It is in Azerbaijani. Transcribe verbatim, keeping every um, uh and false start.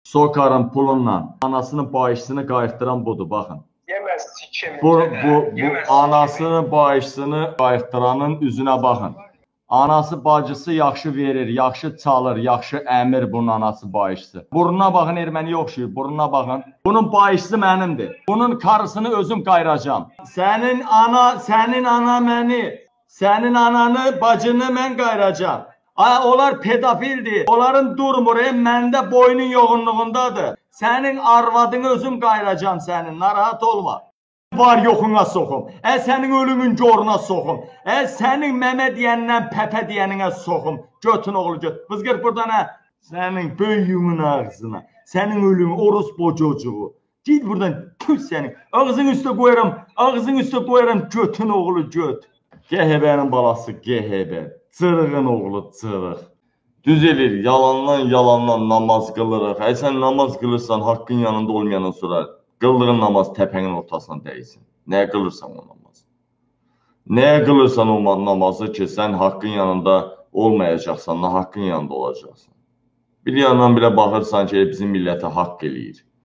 Sokarın pulunla anasının bağışçısını qayıtdıran budur, baxın. Yeməz sikim. Bu, bu, bu anasının bağışçısını qayıtdıranın üzünə baxın. Anası bacısı yaxşı verir, yaxşı çalır, yaxşı əmir bunun anası bağışçısı. Burnuna baxın, erməni oxşuyur, burnuna baxın. Bunun bağışçısı mənimdir. Bunun karısını özüm qayıracam. Sənin ana, sənin ana məni, sənin ananı, bacını mən qayıracam. Ay, onlar pedofildir. Onların durmur, e, məndə boynun yoğunluğundadır. Sənin arvadını özüm qayıracam sənin, narahat olma. Var yoxuna soxum. Ə, sənin ölümün coruna soxum. Ə, sənin məmə deyəndən pəpə deyəninə soxum. Götün oğlu göt. Bızqır buradan ə. Sənin böyüyümün ağzına. Sənin ölümün orus bococuğu. Gid buradan tüs sənin. Ağzın üstə qoyarım. Ağzın üstə qoyarım götün oğlu göt. Gəhəbənin balası gəhəbə. Cırığın oğlu cırıq. Düz elir. Yalandan yalandan namaz qılırıq. Ə, sən namaz qılırsan haqqın yanında olmayanın sonra qıldığın namaz təpənin ortasına dəysin. Nəyə qılırsan o namazı? Nəyə qılırsan o namazı ki, sən haqqın yanında olmayacaqsan, haqqın yanında olacaqsan. Bir yandan belə baxırsan ki, bizim millətə haqq eləyir.